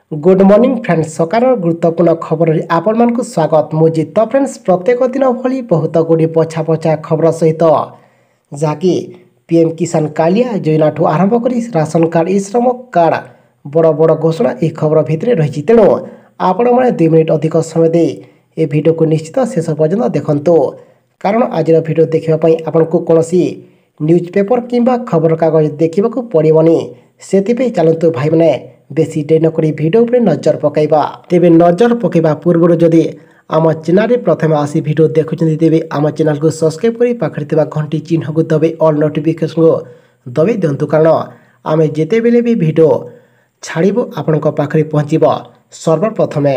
Good morning friends सकार गुरुत्वपूर्ण खबर आपण को स्वागत मुझे तो फ्रेंड्स प्रत्येक दिन भली बहुत गुड़ी पछा पछा खबर सहित जहाँकि पीएम किसान कालिया योजना ठू आरंभ कर राशन कार्ड ई श्रम कार्ड बड़ बड़ घोषणा यह खबर भितर रही तेणु आपण मैंने 2 मिनिट अधिक समय दे ए वीडियो को निश्चित शेष पर्यंत देखु कारण आज वीडियो देखापी आपन को कौन न्यूज पेपर किंबा खबर कागज देखा पड़ोनी से चलतु भाई मैंने बेसी डे नक भिडियो पर नजर पकईबा तेबे नजर पकईबा पूर्व जदि आम चैनल प्रथम आसी भिडियो देखुं तेबे आम चैनल को सब्सक्राइब कर पाखे घंटी चिन्ह को दबे ऑल नोटिफिकेशन को दबे दिंतु कारण आम जिते बेले भी भिडियो छाड़ू आपण पाखे पहुँचब सर्वप्रथमे।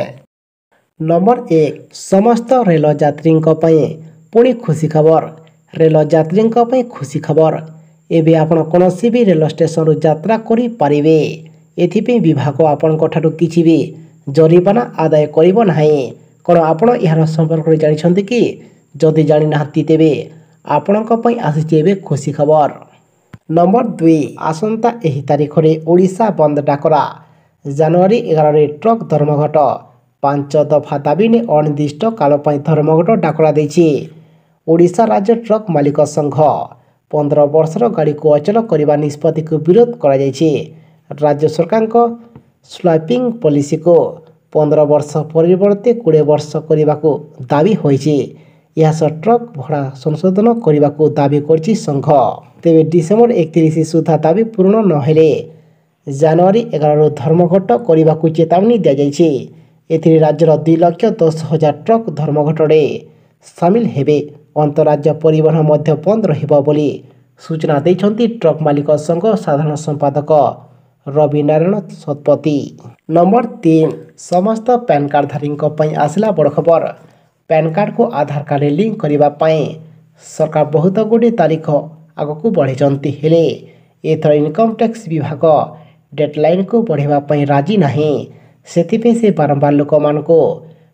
नंबर 1 समस्त रेल यात्री पुणी खुशी खबर। रेल यात्री खुशी खबर एवं आपण कौन भी रेल स्टेशन रु यात्रा करि पारिबे। एथिपे विभाग आपण किसी भी जरिमाना आदाय करिबो नाही। कौन आपण यार संपर्क में जानिछन्ति कि जदि जानि नाहंती तेबे आपणक पई आसीछि एबे खुशी खबर। नंबर 2 आसंता एही तारिख रे ओडिशा बंद डाकरा। जनवरी 11 रे ट्रक धर्मघट 5 दफा दाबी ने अनिर्दिष्ट काल पई धर्मघट डाकरा देछि। ओडिशा राज्य ट्रक मालिक संघ 15 वर्षर गाड़ी को अचल करने निष्पत्ति को विरोध करा जायछि। राज्य सरकार को स्वैपिंग पॉलिसी को 15 वर्ष परिवर्ते 20 वर्ष करने को दाबी होइछि। यह ट्रक भड़ा संशोधन करने को दाबी करछि संघ। तेबे डिसेम्बर 31 सुधा दाबी पूर्ण नहेले जनवरी 11 रु धर्मघट करने को चेतावनी दिया जायछि। एथिरे राज्यर 2,10,000 ट्रक धर्मघट रे सामिल हेबे। अंतरराज्य परिवहन मध्य बंद रहिबो बोली सूचना दैछन्ति ट्रक मालिक संघ साधारण संपादक रवि नारायण शतपथी। नंबर 3 समस्त पैन कार्डधारी आसला बड़ खबर। पैन कार्ड को आधार कार्ड लिंक करने सरकार बहुत गुड़े तारीख आगक बढ़ाई हेले एथर इनकम टैक्स विभाग डेडलाइन को बढ़ावा राजी नहीं। सेथिपे से बारंबार लोक मान को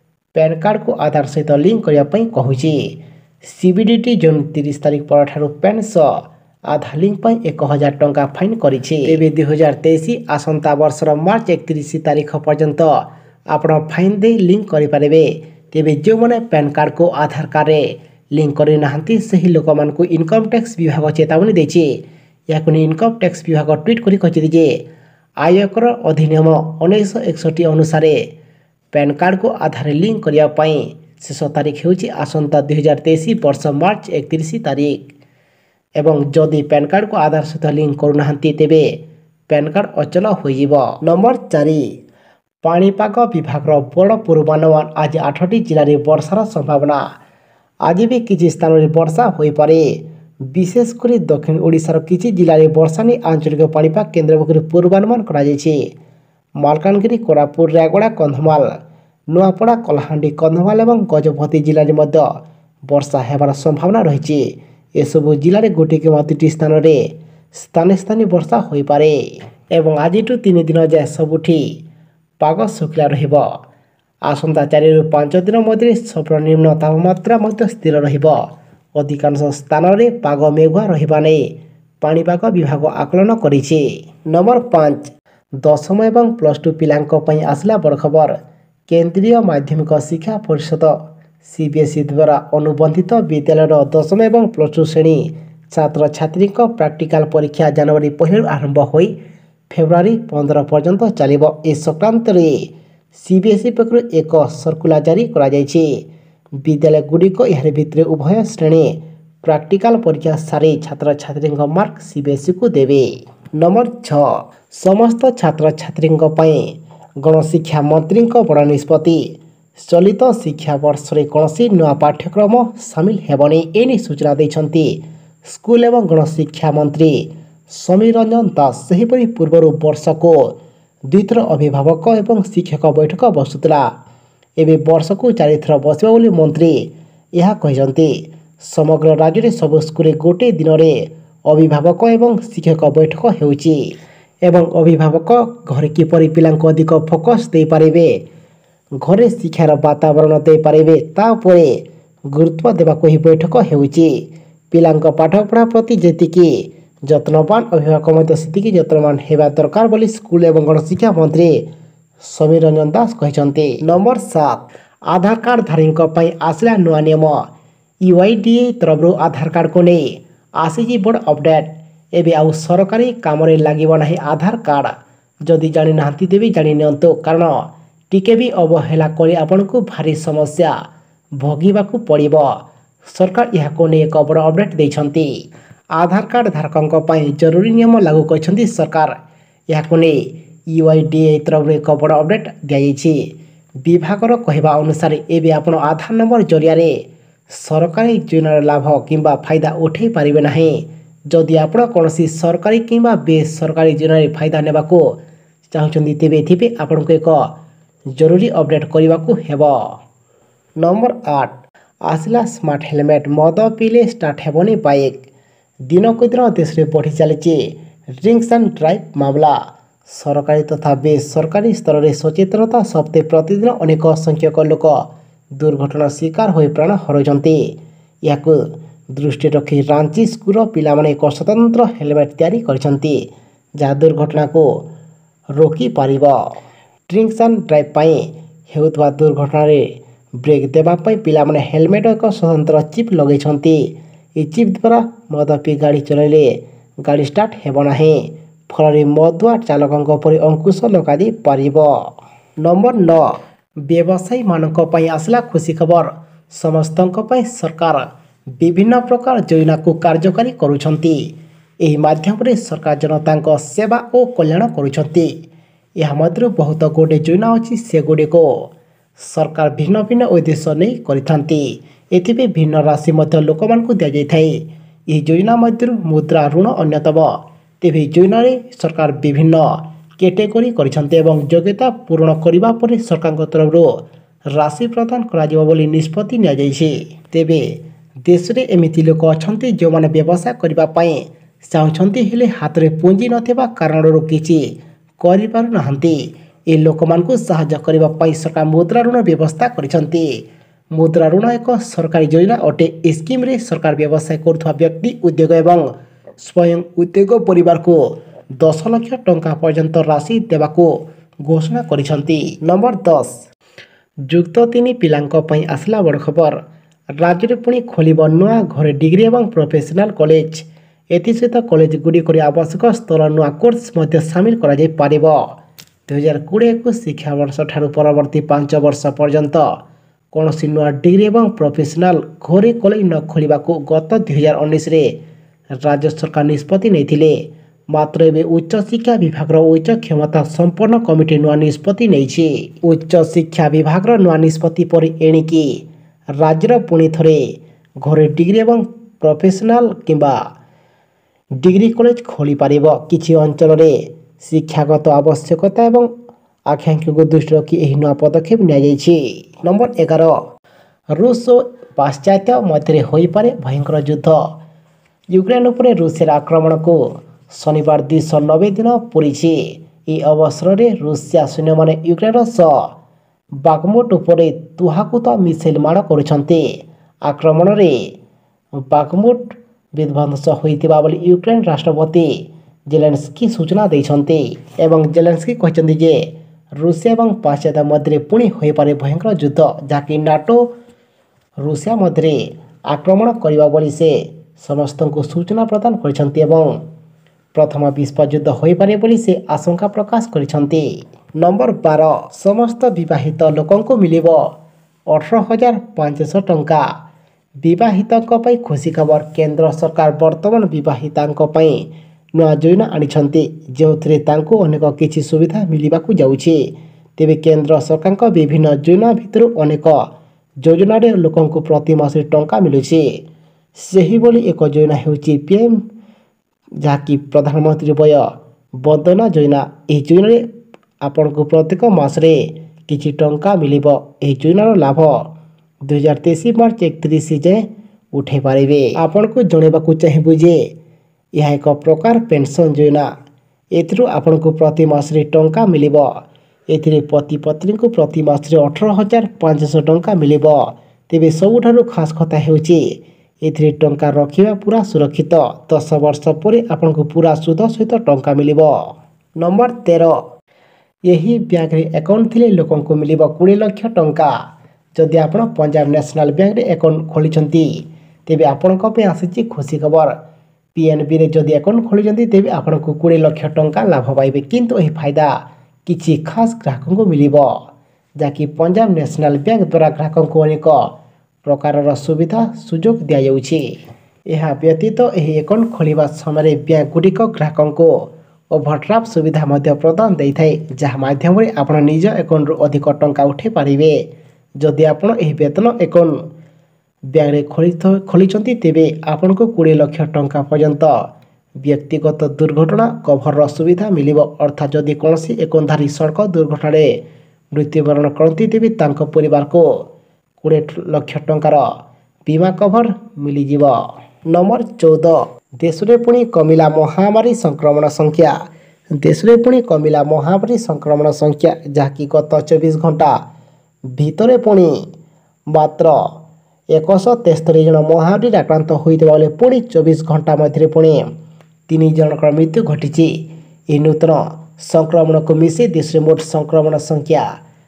पैन कार्ड को आधार सहित लिंक करने कहूँ। सीबीडीटी जून 30 तारीख पर पैन आधार लिंक 1000 टंका फाइन करिछि। एबे 2023 आसंता वर्षर मार्च 31 तारीख पर्यंत आपण फाइन दे लिंक करि पारिबे। तेबे जो माने पैन कार्ड को आधार कार्ड रे लिंक करि नाहंती सही लोक मान को इनकम टैक्स विभाग चेतावनी दैछि। याकु इनकम टैक्स विभाग ट्वीट करि कहि जे आयकर अधिनियम 1961 अनुसार पैन कार्ड को आधार लिंक करिया पई शेष तारीख होछि आसंता 2023 वर्ष मार्च 31 तारीख एवं जदि पैन कार्ड को आधार सहित लिंक करूना तेबे पैन कार्ड अचल हो। नंबर 4 पाणीपाग विभाग बड़ पूर्वानुमान आज 8टी जिले में वर्षार संभावना। आज भी किसी स्थान में वर्षा हो पारे। विशेषकर दक्षिण ओडिशार किसी जिले में वर्षा नहीं आंचलिक पाणीपाग केन्द्र पक्षर पूर्वानुमान कराଯାଇଛି। मालकानगिरी कोरापुट रायगड़ा कंधमाल नुआपड़ा कलाहांडी कंधमाल और गजपति जिले में वर्षा होबार संभावना रही। एसबू जिले में गोटे कि 3टी स्थान में स्थाने स्थाने वर्षा हो पारे एवं आज 3 दिन जाए सबुठी पाग शुखला रहिबो। आसंता 4 रु 5 दिन मध्य सर्वनिम्न तापमात्रा स्थिर रहिबो। अधिकांश स्थान में पाग मेघुआ रहिबा नै पाणीपाग विभाग आकलन करिछि। नंबर 5 दशम एवं +2 पिलांक पई आसला बड़ खबर। केंद्रीय माध्यमिक शिक्षा परिषद सीबीएसई द्वारा अनुबंधित विद्यालय दशम एवं +2 श्रेणी छात्र छात्री प्राक्टिकल परीक्षा जनवरी 1 आरंभ हो फेब्रुआरी 15 पर्यंत चलिबो। ए संक्रांत रे सीबीएसई पक्षर एक सर्कुलर जारी करा जायछि। विद्यालय गुड़िक यार भितर उभय श्रेणी प्राक्टिकल परीक्षा सारी छात्र छात्री मार्क सीबीएसई को देवे। नंबर 6 समस्त छात्र छात्री गणशिक्षा मंत्री बड़ निष्पत्ति। चलित शिक्षा वर्ष रे कौन नुआ पाठ्यक्रम सामिल हेबनी एने सूचना दैछन्ति स्कूल एवं गणशिक्षा मंत्री समीर रंजन दास। सेहीपरि पूर्वर वर्ष को 2 थर अभिभावक एवं शिक्षक बैठक बसुला एवं वर्ष को 4 थर बसवा बोली मंत्री यह कहते। समग्र राज्य में सब स्कूल गोटे दिन में अभिभावक एवं शिक्षक बैठक होउछि एवं अभिभावक घरे किपरि पिलांको अधिक फोकस दे पारिबे घरे शिक्षार वातावरण दे पारिबे तापरे गुरुत्व देबाको ही बैठक होउछि। पिलांको पाठपढ़ा प्रति जेतिकी ଯତ୍ନବାନ ଅଭିଭାବକ ମଧ୍ୟ ସେତିକି ଯତ୍ନବାନ ହେବା ଦରକାର ବୋଲି ସ୍କୁଲ ଏବଂ ଗଣଶିକ୍ଷା ମନ୍ତ୍ରୀ समीर रंजन दास कहते। नंबर 7 आधार कार्ड धारी आसला नुआ नियम यूआईडीए तरफ आधार कार्ड को नहीं आसी बड़ अपडेट एवं आउ सरकारी काम लगे ना आधार कार्ड जदि जानी ना तेज जानी नियंतु कारण टिके भी अवहेला कर आपन को भारी समस्या भोगवाक पड़ो। सरकार यह नहीं एक बड़ अपडेट देते। आधार कार्ड धारकों जरूरी नियम लागू कर सरकार यह नहीं यूआईडीए तरफ एक बड़ अपडेट दी विभागर कहवा अनुसार एवं आप आधार नंबर जरिया सरकारी योजनार लाभ किंबा फायदा उठे पारे ना जदि आप कौन सरकारी किंबा बेसरकारी योजन फायदा ने चाहते तेबे आपन को एक जरूरी अपडेट करने को हेबो। नंबर 8 आसला स्मार्ट हेलमेट मद पीले स्टार्ट हेबनी बाइक दिनक दिन देश में बढ़ी चली ड्रिंक्स एंड ड्राइव मामला सरकारी तथा बेसरकारी स्तर में सचेतनता सत्वे प्रतिदिन अनेक संख्यक लोक दुर्घटना शिकार हो प्राण हराउछन्ति। याकु दृष्टि रखी रांची स्कूल पिलामाने एक स्वतंत्र हेलमेट तैयारी करछन्ति जहाँ दुर्घटना को रोकी पारिबो। ड्रिंक्स एंड ड्राइव पाई हेउतबा दुर्घटना रे ब्रेक देबा पाई पिलामाने हेलमेट एक स्वतंत्र चिप लगैछन्ति। ए चिप द्वारा मद पी गाड़ी चलैले गाड़ी स्टार्ट हेबो नाही फल मदुआ चालकों पर अंकुश लगा पारिबो। नंबर 9 व्यवसायी मानक पई आसला खुशी खबर समस्तों पई सरकार विभिन्न प्रकार योजना को कार्यकारी करुछन्ति। एही माध्यम रे सरकार जनता सेवा और कल्याण करुछन्ति। यह मध्य बहुत गोटे योजना अच्छी से गुड़ी को सरकार भिन्न भिन्न उद्देश्य नहीं करिथांती एथिबे भिन्न राशि मध्य लोक मानकु दिया जाय थाए। यह योजना मध्य मुद्रा ऋण अन्यतम तेबे योजना रे सरकार विभिन्न कैटेगरी करिछन्ते एवं योग्यता पूर्ण करिबा परे सरकार तरफ राशि प्रदान करा जिवो बोली निष्पत्ति निया जायछि। तेबे देश रे एमिति लोक अछन्ते जो माने व्यवसाय करिबा पई चाहछन्ते हेले हाथ रे पुंजी नथिबा कारणरो किछि करि पारु नाहंती। ए लोक मानकु सहायता करिबा पई सरकार मुद्रा ऋण व्यवस्था करिछन्ते। मुद्रा ऋण एक सरकारी योजना अटे। स्कीम रे सरकार व्यवसाय करुवा व्यक्ति उद्योग एवं स्वयं उद्योग परिवार को 10 लाख टंका पर्यंत राशि देवाको घोषणा करिछन्ति। नंबर 10 युक्त 3 पिलांको पई आसला बड़ खबर राज्य में पुणी खोलिब नुआ घरे डिग्री एवं प्रोफेशनल कॉलेज एसहित कॉलेज गुड़िक आवश्यक स्तर नुआ कोर्स सामिल कर 2020 शिक्षा वर्ष ठारू परवर्ती 5 वर्ष पर्यंत कौन नुआ डिग्री एवं प्रोफेशनल घरे कॉलेज न खोल गत 2019 रे राज्य सरकार निष्पत्ति नहीं मात्र एवं उच्च शिक्षा विभाग उच्च क्षमता संपन्न कमिटी नुआ निष्पत्ति नहीं। उच्च शिक्षा विभाग नुआ निष्पत्ति पर एणिकी राज्यर पुणी थे घरे डिग्री एवं प्रोफेशनल किंबा डिग्री कॉलेज खोली पारिब। किछि अंचल रे शिक्षागत आवश्यकता एवं आकांक्षा को दृष्टि रखी यह नुआ पदक्षेप नि। नंबर 11 रूस और पाश्चात्य मध्य हो पारे भयंकर युद्ध यूक्रेन उपरे रूसिया आक्रमण को शनिवार 290 दिन पूरी। यह अवसर में रूसिया सैन्य मैंने यूक्रेन सह बागमुट उपरे तुहाकुत मिसाइल माड़ करुछन्ते। आक्रमण में बागमुट विध्वंस होइतिबा बोली यूक्रेन राष्ट्रपति जेलेंस्की सूचना देइछन्ते एवं जेलेंस्की कहते जे रूसिया एवं पाश्चात्य मध्य पुणी हो पारे भयंकर युद्ध जहाँकि नाटो रूसिया मध्य आक्रमण करने बोली से समस्त को सूचना प्रदान करछन्ते एवं प्रथम विश्व युद्ध हो पारे बोली से आशंका प्रकाश करछन्ते। नंबर 12 समस्त विवाहित लोकों को मिलिबो 18,500 टंका। विवाहितों पई खुशी खबर केंद्र सरकार वर्तमान विवाहितांको पई नुआ योजना आनिछन्ते जो अनेक किछि सुविधा मिलिबाकु जाउछि। तेबे केंद्र सरकार विभिन्न योजना भितर अनेक योजना रे लोकों को प्रति मास टंका मिलुछि। सही बोली एक योजना हेउछि पीएम जहाँकि प्रधानमंत्री वय वंदना योजना। यह योजना रे आपण को प्रत्येक मास रे किछि टंका मिलिबो। यह योजनार लाभ 2023 मार्च 31 जाए उठे पारे। आपण को जणेबाकु चाहिबु जे यह एक प्रकार पेंशन योजना एथिरु आपण को प्रति मास रे टंका मिलिबो। एथिरे पति पत्नी को प्रति मास रे 18,500 टंका मिलिबो। तेबे सबुठारु खास कथा हेउछि एथिरे टंका रखिबा पूरा सुरक्षित 10 वर्ष पर आपण को पूरा सुध सहित टंका मिलिबो। नंबर 13 ଏହି ବ୍ୟାଙ୍କରେ ଆକାଉଣ୍ଟ ଥିଲେ ଲୋକଙ୍କୁ ମିଳିବ 20 ଲକ୍ଷ ଟଙ୍କା। ଯଦି ଆପଣ ପଞ୍ଜାବ ନ୍ୟାସନାଲ ବ୍ୟାଙ୍କରେ ଆକାଉଣ୍ଟ ଖୋଲିଛନ୍ତି ତେବେ ଆପଣଙ୍କ ପାଇଁ ଆସିଛି ଖୁସି ଖବର। ପିଏନବିରେ ଯଦି ଆକାଉଣ୍ଟ ଖୋଲିଛନ୍ତି ତେବେ ଆପଣଙ୍କୁ 20 ଲକ୍ଷ ଟଙ୍କା ଲାଭ ପାଇବେ। କିନ୍ତୁ ଏହି ଫାଇଦା କିଛି ଖାସ୍ ଗ୍ରାହକଙ୍କୁ ମିଳିବ, ଯାହାକି ପଞ୍ଜାବ ନ୍ୟାସନାଲ ବ୍ୟାଙ୍କ ଦ୍ୱାରା ଗ୍ରାହକଙ୍କୁ ଅନେକ ପ୍ରକାରର ସୁବିଧା ସୁଯୋଗ ଦିଆଯାଉଛି। ଏହା ବ୍ୟତୀତ ଏହି ଆକାଉଣ୍ଟ ଖୋଲିବା ସମୟରେ ବ୍ୟାଙ୍କଗୁଡ଼ିକ ଗ୍ରାହକଙ୍କୁ ଓଭରଡ୍ରାଫ୍ଟ ସୁବିଧା ମଧ୍ୟ ପ୍ରଦାନ ଦେଇଥାଏ, ଯାହା ମାଧ୍ୟମରେ ଆପଣ ନିଜ ଆକାଉଣ୍ଟରୁ ଅଧିକ ଟଙ୍କା ଉଠାଇ ପାରିବେ। ଯଦି ଆପଣ ଏହି ବେତନ ଆକାଉଣ୍ଟ ବ୍ୟାଙ୍କରେ ଖୋଲିଛନ୍ତି ତେବେ ଆପଣଙ୍କୁ 20 ଲକ୍ଷ ଟଙ୍କା ପର୍ଯ୍ୟନ୍ତ ବ୍ୟକ୍ତିଗତ ଦୁର୍ଘଟଣା କଭରର ସୁବିଧା ମିଳିବ। ଅର୍ଥାତ୍ ଯଦି କୌଣସି ଆକାଉଣ୍ଟଧାରୀ ସଡ଼କ ଦୁର୍ଘଟଣାରେ ମୃତ୍ୟୁବରଣ କରନ୍ତି ତେବେ ତାଙ୍କ ପରିବାରକୁ 20 ଲକ୍ଷ ଟଙ୍କାର ବୀମା କଭର ମିଳିଯିବ। ନମ୍ବର 14, ଦେଶରେ ପୁଣି କମିଲା ମହାମାରୀ ସଂକ୍ରମଣ ସଂଖ୍ୟା। ଦେଶରେ ପୁଣି କମିଲା ମହାମାରୀ ସଂକ୍ରମଣ ସଂଖ୍ୟା, ଯାହାକି ଗତ 24 ଘଣ୍ଟା ଭିତରେ ପୁଣି ମାତ୍ର 173 ଜଣ ମହାମାରୀରେ ଆକ୍ରାନ୍ତ ହୋଇଥିବା ବେଳେ ପୁଣି 24 ଘଣ୍ଟା ମଧ୍ୟରେ ପୁଣି 3 ଜଣଙ୍କର ମୃତ୍ୟୁ ଘଟିଛି। ଏହି ନୂତନ ସଂକ୍ରମଣକୁ ମିଶାଇ ଦେଶରେ ମୋଟ ସଂକ୍ରମଣ ସଂଖ୍ୟା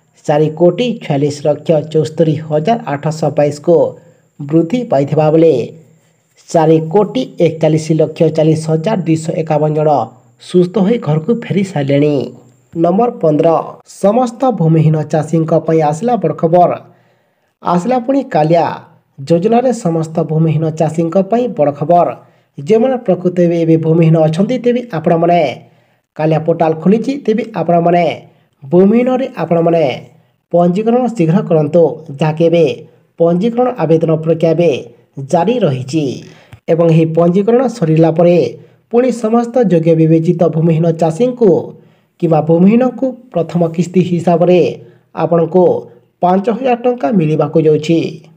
4,46,74,822କୁ ବୃଦ୍ଧି ପାଇଥିବା ବେଳେ 4,41,40,251 ଜଣ ସୁସ୍ଥ ହୋଇ ଘରକୁ ଫେରି ସାରିଲେଣି। ନମ୍ବର 15, ସମସ୍ତ ଭୂମିହୀନ ଚାଷୀଙ୍କ ପାଇଁ ଆସିଲା ବଡ଼ ଖବର। ଆସିଲା ପୁଣି କାଳିଆ ଯୋଜନାରେ ସମସ୍ତ ଭୂମିହୀନ ଚାଷୀଙ୍କ ପାଇଁ ବଡ଼ ଖବର। ଯେଉଁମାନେ ପ୍ରକୃତରେ ଏବେ ଭୂମିହୀନ ଅଛନ୍ତି ତେବେ ଆପଣମାନେ କାଳିଆ ପୋର୍ଟାଲ ଖୋଲିଛି, ତେବେ ଆପଣମାନେ ଭୂମିହୀନରେ ଆପଣମାନେ ପଞ୍ଜୀକରଣ ଶୀଘ୍ର କରନ୍ତୁ, ଯାହାକି ଏବେ ପଞ୍ଜୀକରଣ ଆବେଦନ ପ୍ରକ୍ରିୟା ଏବେ ଜାରି ରହିଛି ଏବଂ ଏହି ପଞ୍ଜୀକରଣ ସରିଲା ପରେ ପୁଣି ସମସ୍ତ ଯୋଗ୍ୟ ବିବେଚିତ ଭୂମିହୀନ ଚାଷୀଙ୍କୁ କିମ୍ବା ଭୂମିହୀନଙ୍କୁ ପ୍ରଥମ କିସ୍ତି ହିସାବରେ ଆପଣଙ୍କୁ 5,000 ଟଙ୍କା ମିଳିବାକୁ ଯାଉଛି।